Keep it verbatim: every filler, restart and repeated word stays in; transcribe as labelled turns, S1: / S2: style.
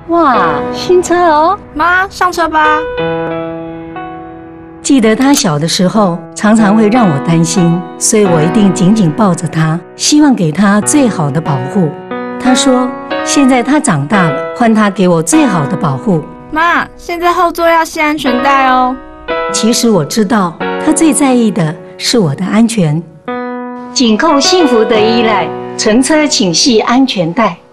S1: 哇，新车哦！
S2: 妈，上车吧。
S1: 记得他小的时候，常常会让我担心，所以我一定紧紧抱着他，希望给他最好的保护。他说，现在他长大了，换他给我最好的保护。
S2: 妈，现在后座要系安全带哦。
S1: 其实我知道，他最在意的是我的安全。紧扣幸福的依赖，乘车请系安全带。